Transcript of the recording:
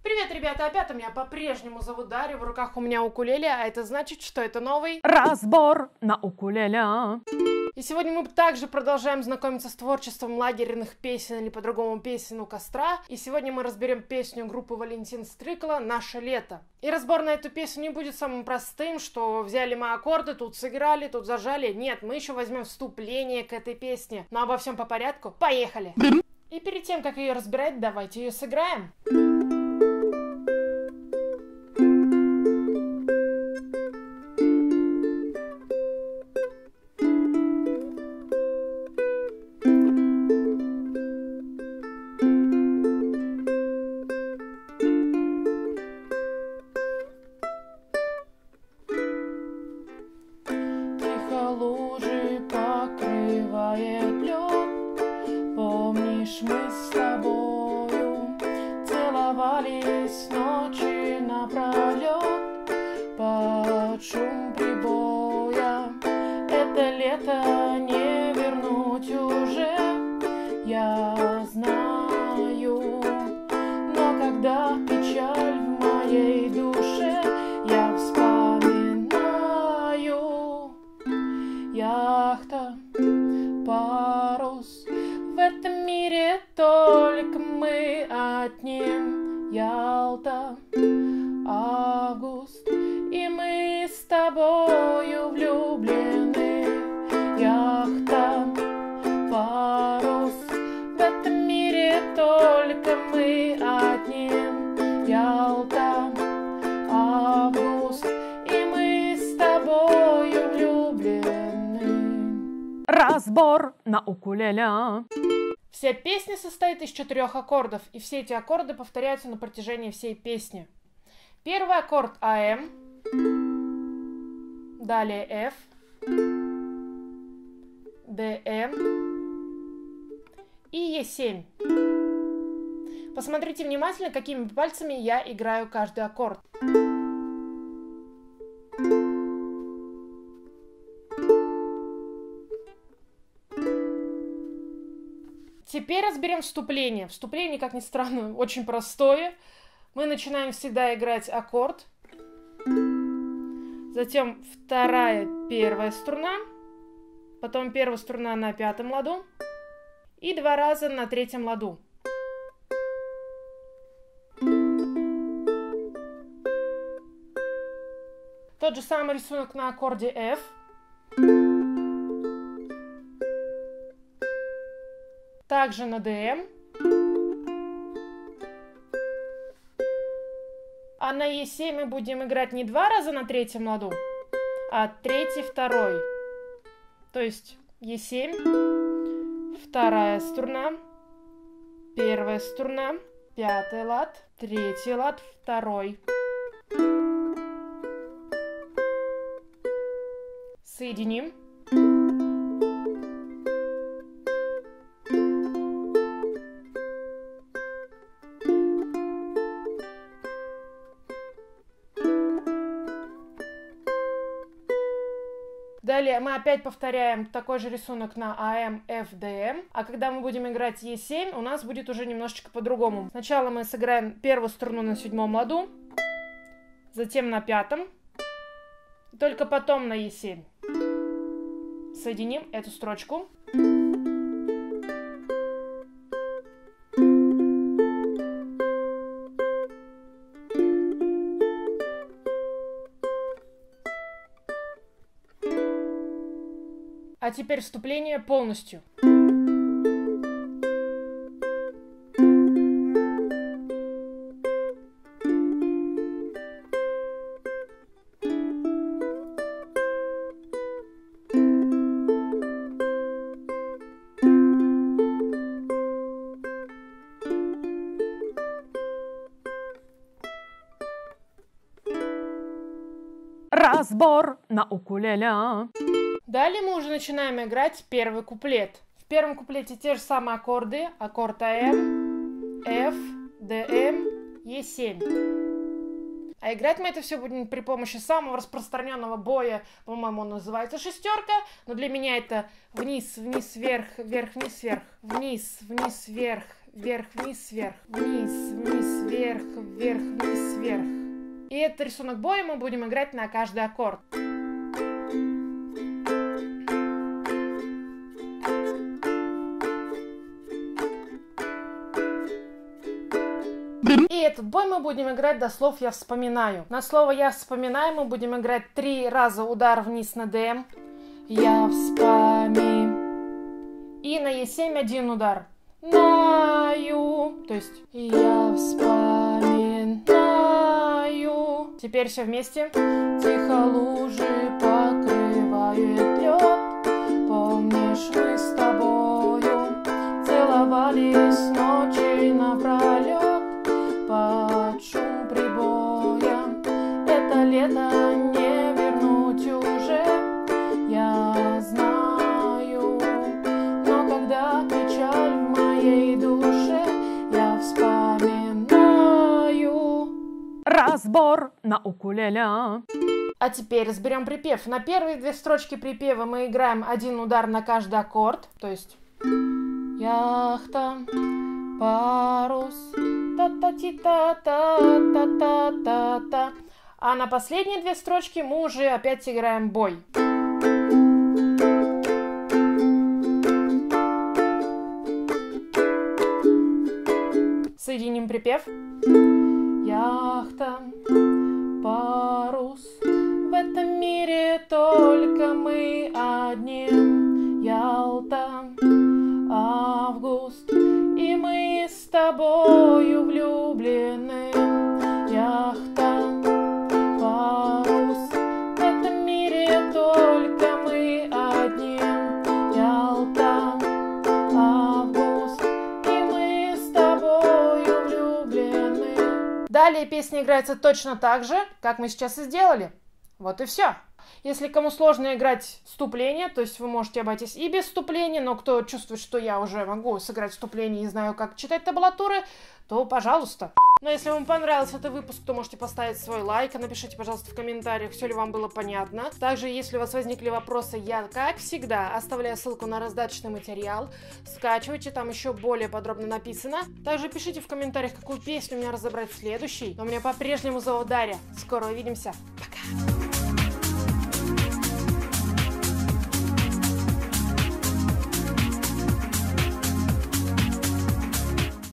Привет, ребята, опять меня по-прежнему зовут Дарья, в руках у меня укулеле, а это значит, что это новый разбор на укулеле. И сегодня мы также продолжаем знакомиться с творчеством лагерных песен, или по-другому песен у костра. И сегодня мы разберем песню группы Валентин Стрыкало «Наше лето». И разбор на эту песню не будет самым простым, что взяли мы аккорды, тут сыграли, тут зажали. Нет, мы еще возьмем вступление к этой песне. Но обо всем по порядку. Поехали! И перед тем, как ее разбирать, давайте ее сыграем. Лужи покрывает лед. Помнишь, мы с тобою целовались ночи напролет под шум прибоя. Это лето не вернуть уже, я знаю. Но когда печаль в моей душе, я вспоминаю. Яхта, парус, в этом мире только мы одни. Ялта, август, и мы с тобою влюблены. Яхта, парус, в этом мире только мы одни. Ялта, август, и мы с тобою влюблены. Разбор на укулеле. Вся песня состоит из 4 аккордов, и все эти аккорды повторяются на протяжении всей песни. Первый аккорд АМ, далее F, ДМ и Е7. Посмотрите внимательно, какими пальцами я играю каждый аккорд. Теперь разберем вступление. Вступление, как ни странно, очень простое. Мы начинаем всегда играть аккорд. Затем вторая, первая струна. Потом первая струна на 5-м ладу. И 2 раза на 3-м ладу. Тот же самый рисунок на аккорде F. Также на ДМ. А на Е7 мы будем играть не 2 раза на 3-м ладу, а 3-й, 2-й. То есть Е7, 2-я струна, 1-я струна, 5-й лад, 3-й лад, 2-й. Соединим. Далее мы опять повторяем такой же рисунок на АМ, F, ДМ. А когда мы будем играть Е7, у нас будет уже немножечко по-другому. Сначала мы сыграем первую струну на 7-м ладу, затем на 5-м, только потом на Е7. Соединим эту строчку. А теперь вступление полностью. Разбор на укулеле. Далее мы уже начинаем играть первый куплет. В первом куплете те же самые аккорды. Аккорд АМ, F, ДМ, Е7. А играть мы это все будем при помощи самого распространенного боя, по-моему, он называется шестерка, но для меня это вниз, вниз, вверх, вверх, вниз, вверх, вниз, вниз, вверх, вверх, вниз, вверх, вниз, вниз, вверх, вверх, вниз, вверх. И этот рисунок боя мы будем играть на каждый аккорд. И этот бой мы будем играть до слов «я вспоминаю». На слово «я вспоминаю» мы будем играть 3 раза удар вниз на ДМ. Я вспоминаю. И на Е7 1 удар. Наю. То есть я вспоминаю. Теперь все вместе. Тихо лужи покрывают лед. Помнишь, мы с тобою целовались ночи напролет. Под шум прибоя это лето не вернуть уже, я знаю. Но когда печаль в моей душе, я вспоминаю. Разбор на укулеле. А теперь разберем припев. На первые 2 строчки припева мы играем 1 удар на каждый аккорд, то есть яхта, парус, та-та-ти-та-та-та-та-та-та. А на последние 2 строчки мы уже опять играем бой. Соединим припев. Яхта, парус, в этом мире только мы одни. Ялта, август, и мы с тобою влюблены. Яхта, парус, в этом мире только мы одни. Ялта, август, и мы с тобою влюблены. Далее песня играется точно так же, как мы сейчас и сделали. Вот и все. Если кому сложно играть вступление, то есть вы можете обойтись и без вступления, но кто чувствует, что я уже могу сыграть вступление и знаю, как читать табулатуры, то пожалуйста. Но если вам понравился этот выпуск, то можете поставить свой лайк, и напишите, пожалуйста, в комментариях, все ли вам было понятно. Также, если у вас возникли вопросы, я, как всегда, оставляю ссылку на раздаточный материал. Скачивайте, там еще более подробно написано. Также пишите в комментариях, какую песню мне разобрать в следующей. Но меня по-прежнему зовут Дарья. Скоро увидимся.